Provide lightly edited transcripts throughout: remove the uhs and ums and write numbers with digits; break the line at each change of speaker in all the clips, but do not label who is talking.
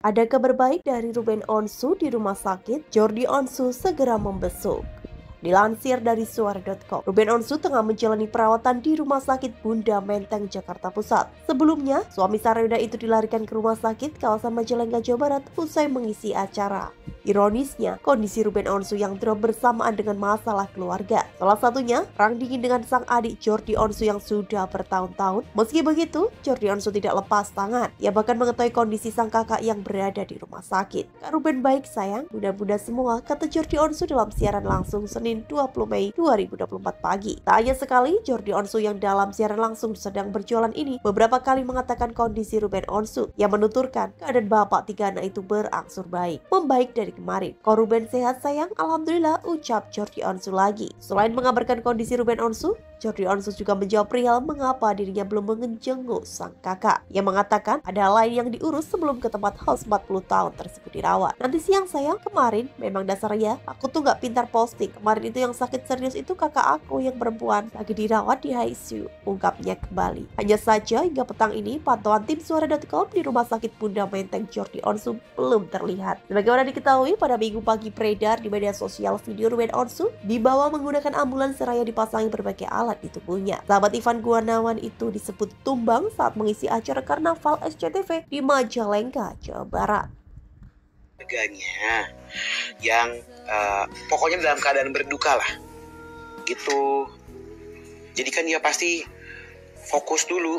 Ada kabar baik dari Ruben Onsu di rumah sakit. Jordi Onsu segera membesuk. Dilansir dari suara.com, Ruben Onsu tengah menjalani perawatan di Rumah Sakit Bunda Menteng, Jakarta Pusat. Sebelumnya, suami Saryoda itu dilarikan ke rumah sakit kawasan Majalengka, Jawa Barat usai mengisi acara. Ironisnya, kondisi Ruben Onsu yang drop bersamaan dengan masalah keluarga. Salah satunya, perang dingin dengan sang adik Jordi Onsu yang sudah bertahun-tahun. Meski begitu, Jordi Onsu tidak lepas tangan. Ia bahkan mengetahui kondisi sang kakak yang berada di rumah sakit. Kak Ruben baik sayang, bunda-bunda semua, kata Jordi Onsu dalam siaran langsung Senin 20 Mei 2024 pagi. Tak hanya sekali, Jordi Onsu yang dalam siaran langsung sedang berjualan ini beberapa kali mengatakan kondisi Ruben Onsu yang menuturkan keadaan bapak tiga anak itu berangsur baik, membaik dari kemarin. Kok Ruben sehat sayang? Alhamdulillah, ucap Jordi Onsu lagi. Selain mengabarkan kondisi Ruben Onsu, Jordi Onsu juga menjawab perihal mengapa dirinya belum menjenguk sang kakak. Ia mengatakan ada hal lain yang diurus sebelum ke tempat house 40 tahun tersebut dirawat. Nanti siang sayang, kemarin memang dasarnya aku tuh gak pintar posting. Kemarin itu yang sakit serius itu kakak aku yang perempuan lagi dirawat di ICU, ungkapnya kembali. Hanya saja hingga petang ini pantauan tim suara.com di rumah sakit Bunda Menteng Jordi Onsu belum terlihat. Sebagaimana diketahui pada minggu pagi beredar di media sosial video Ruben Onsu dibawa menggunakan ambulans seraya dipasangi berbagai alat di tubuhnya. Sahabat Ivan Gunawan itu disebut tumbang saat mengisi acara karnaval SCTV di Majalengka, Jawa Barat.
Harganya yang pokoknya dalam keadaan berduka lah gitu. Jadi kan dia pasti fokus dulu.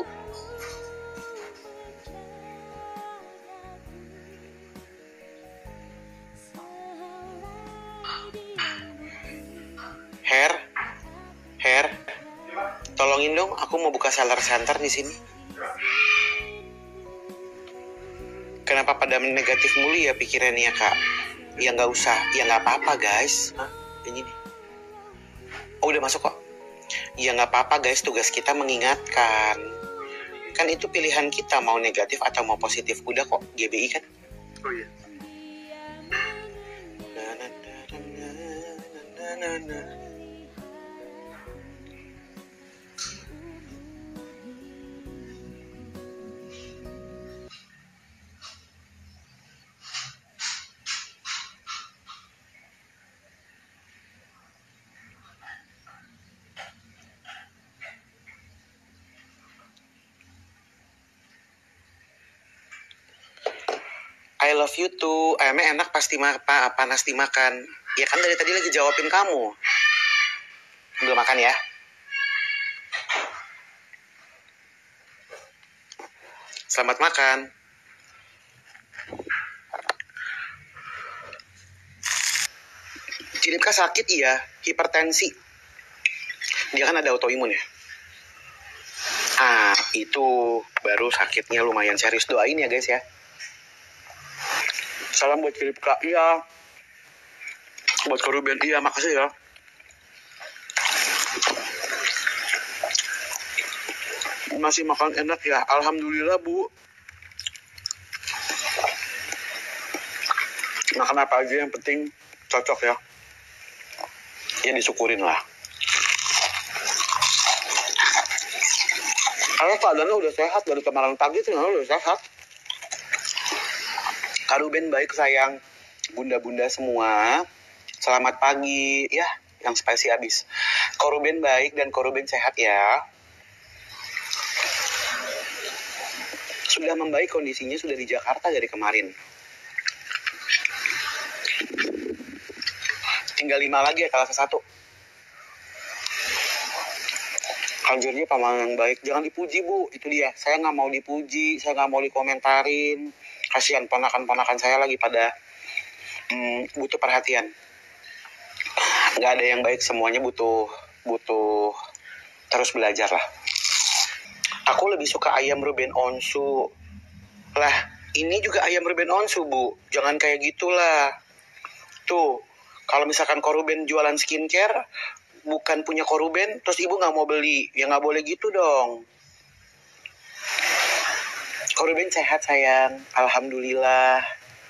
Her, tolongin dong, aku mau buka seller center di sini. Kenapa pada negatif mulu ya pikirannya kak? Ya nggak usah, ya nggak apa-apa guys. Ini nih. Oh udah masuk kok. Ya nggak apa-apa guys, tugas kita mengingatkan. Kan itu pilihan kita mau negatif atau mau positif. Udah kok, GBI kan? Oh iya. I love you too. Ayamnya enak pasti panas dimakan. Ya kan dari tadi lagi jawabin kamu. Ambil makan ya. Selamat makan. Cilipka sakit iya, hipertensi. Dia kan ada autoimun ya. Itu baru sakitnya lumayan serius. Doain ya guys ya. Salam buat Cilipka, iya. Buat Ruben, iya, makasih ya. Masih makan enak ya, alhamdulillah bu. Makan apa aja yang penting cocok ya. Ya disyukurin lah. Kalau keadaannya udah sehat dari kemarin pagi tuh udah sehat. Kak Ruben baik sayang, bunda-bunda semua, selamat pagi, ya yang spicy habis. Kak Ruben baik dan Kak Ruben sehat ya. Sudah membaik kondisinya, sudah di Jakarta dari kemarin. Tinggal 5 lagi ya, kalah 1. Anjurnya paman yang baik, jangan dipuji bu, itu dia. Saya nggak mau dipuji, saya nggak mau dikomentarin. Kasihan ponakan-ponakan saya lagi pada butuh perhatian. Nggak ada yang baik, semuanya butuh terus belajar lah. Aku lebih suka ayam Ruben Onsu. Lah, ini juga ayam Ruben Onsu bu. Jangan kayak gitulah. Tuh, kalau misalkan Ko Ruben jualan skincare, bukan punya Ko Ruben, terus ibu nggak mau beli. Ya nggak boleh gitu dong. Ko Ruben sehat sayang, alhamdulillah.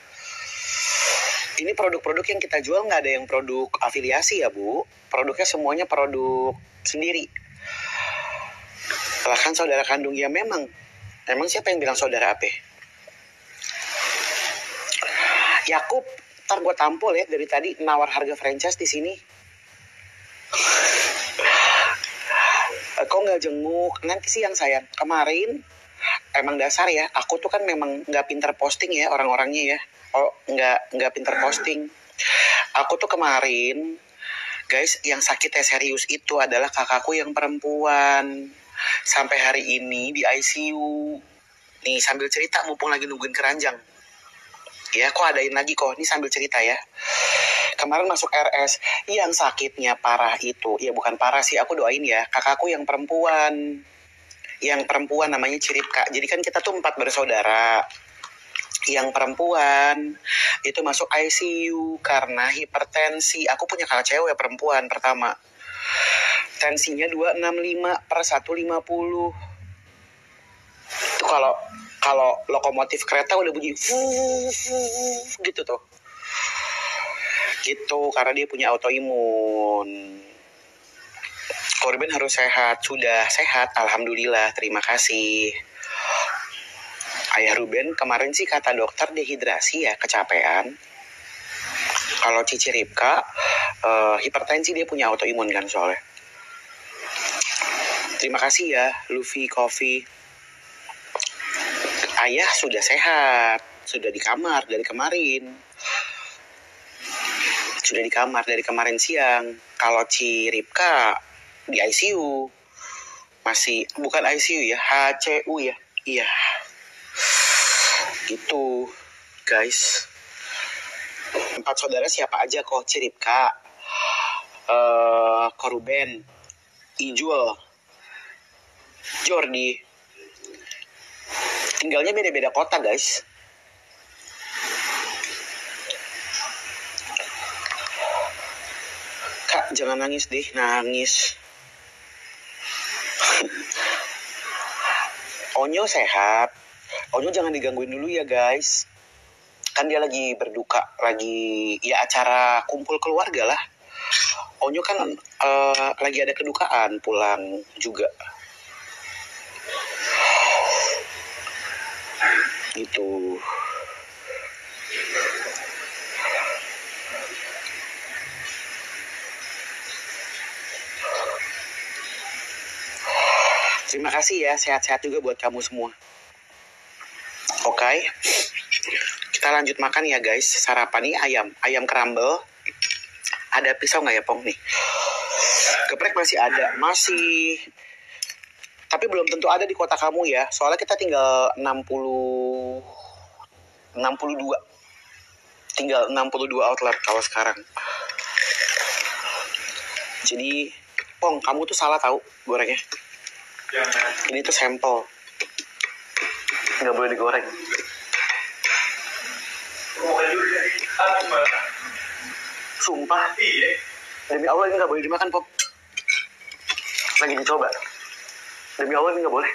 Ini produk-produk yang kita jual nggak ada yang produk afiliasi ya bu. Produknya semuanya produk sendiri. Lah kan saudara kandung ya memang. Emang siapa yang bilang saudara apa? Yakub, ntar gue tampol ya, dari tadi nawar harga franchise di sini. Kok nggak jenguk? Nanti siang sayang. Kemarin emang dasar ya, aku tuh kan memang nggak pinter posting ya orang-orangnya ya. Oh, nggak pinter posting. Aku tuh kemarin, guys, yang sakitnya serius itu adalah kakakku yang perempuan. Sampai hari ini di ICU. Nih sambil cerita mumpung lagi nungguin keranjang. Ya, kok adain lagi kok. Ini sambil cerita ya. Kemarin masuk RS, yang sakitnya parah itu, ya bukan parah sih, aku doain ya, kakakku yang perempuan namanya Ciripka. Jadi kan kita tuh 4 bersaudara. Yang perempuan itu masuk ICU karena hipertensi. Aku punya kakak cewek perempuan pertama. Tensinya 265/150. Itu kalau lokomotif kereta udah bunyi gitu tuh. Gitu, karena dia punya autoimun. Korban harus sehat. Sudah sehat, alhamdulillah, terima kasih. Ayah Ruben kemarin sih kata dokter dehidrasi ya, kecapean. Kalau Cici Ripka hipertensi, dia punya autoimun kan soalnya. Terima kasih ya Luffy Coffee. Ayah sudah sehat, sudah di kamar dari kemarin. Sudah di kamar dari kemarin siang. Kalau Ciripka di ICU. Masih, bukan ICU ya, HCU ya. Iya. Gitu, guys. 4 saudara siapa aja kok? Ciripka, Koruben, Ijul, Jordi. Tinggalnya beda-beda kota, guys. Kak, jangan nangis deh, nangis. Onyo sehat. Onyo jangan digangguin dulu ya guys. Kan dia lagi berduka, lagi ya acara kumpul keluarga lah. Onyo kan lagi ada kedukaan, pulang juga. Gitu. Terima kasih ya, sehat-sehat juga buat kamu semua. Oke, kita lanjut makan ya guys. Sarapan nih ayam crumble. Ada pisau nggak ya Pong nih? Geprek masih ada, masih. Tapi belum tentu ada di kota kamu ya. Soalnya kita tinggal 62. Tinggal 62 outlet kalau sekarang. Jadi, Pong, kamu tuh salah tahu gorengnya. Ini tuh sampel. Nggak boleh digoreng. Sumpah. Demi Allah ini nggak boleh dimakan, Pong. Lagi dicoba. Demi Allah ini nggak boleh.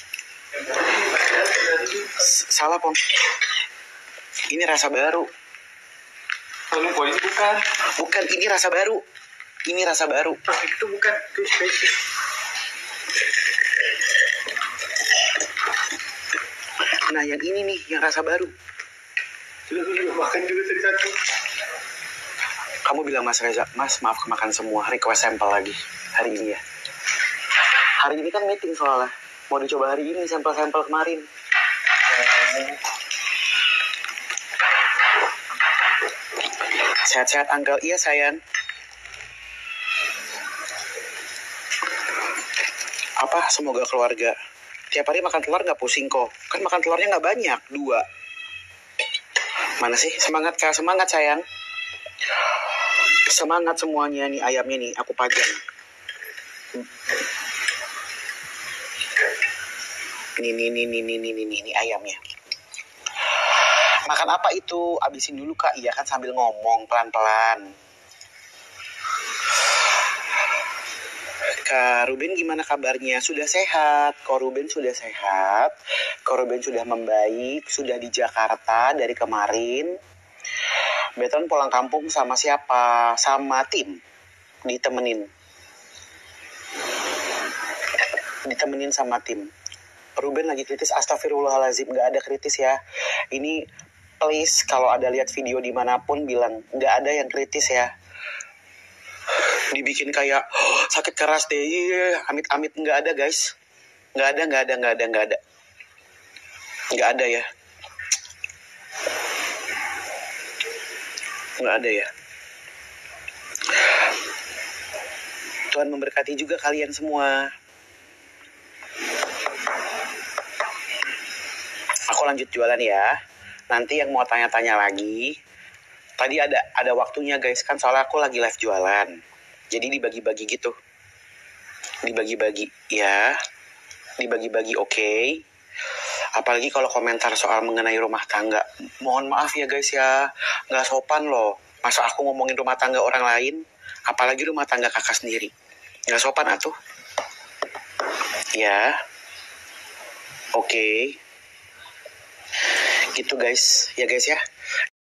Salah, Pong. Ini rasa baru.
Ini bukan.
Bukan, ini rasa baru. Ini rasa baru.
Itu bukan, itu spesial.
Nah, yang ini nih, yang rasa baru.
Dulu makan dulu tadi satu.
Kamu bilang Mas Reza, Mas maaf kemakan semua, request sampel lagi hari ini ya. Hari ini kan meeting soalnya. Mau dicoba hari ini sampel-sampel kemarin. Sehat-sehat Uncle, iya sayang. Apa, semoga keluarga. Tiap hari makan telur gak pusing kok. Kan makan telurnya gak banyak, 2. Mana sih? Semangat Kak, semangat sayang. Semangat semuanya nih, ayamnya nih, aku pajang. Ini ayamnya. Makan apa itu? Abisin dulu Kak, iya kan sambil ngomong pelan-pelan. Kak Ruben gimana kabarnya? Sudah sehat. Kak Ruben sudah sehat. Kak Ruben sudah membaik. Sudah di Jakarta dari kemarin. Beton pulang kampung sama siapa? Sama tim. Ditemenin sama tim. Ruben lagi kritis. Astagfirullahaladzim. Gak ada kritis ya. Ini please kalau ada lihat video dimanapun bilang nggak ada yang kritis ya. Dibikin kayak sakit keras deh, amit-amit, nggak ada guys, nggak ada ya, nggak ada ya. Tuhan memberkati juga kalian semua. Aku lanjut jualan ya. Nanti yang mau tanya-tanya lagi, tadi ada waktunya guys, kan soalnya aku lagi live jualan. Jadi dibagi-bagi gitu. Dibagi-bagi ya. Dibagi-bagi, oke. Apalagi kalau komentar soal mengenai rumah tangga. Mohon maaf ya guys ya. Nggak sopan loh. Masa aku ngomongin rumah tangga orang lain? Apalagi rumah tangga kakak sendiri. Nggak sopan atuh. Ya. Oke. Gitu guys. Ya guys ya.